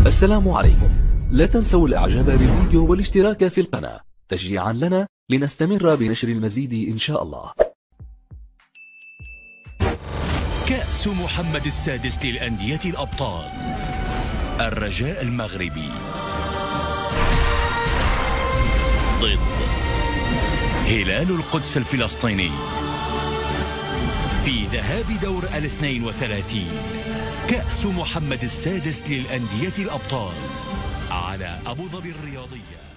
السلام عليكم. لا تنسوا الاعجاب بالفيديو والاشتراك في القناة تشجيعا لنا لنستمر بنشر المزيد ان شاء الله. كأس محمد السادس للأندية الأبطال. الرجاء المغربي ضد هلال القدس الفلسطيني في ذهاب دور 32 كأس محمد السادس للأندية الأبطال على أبو ظبي الرياضية.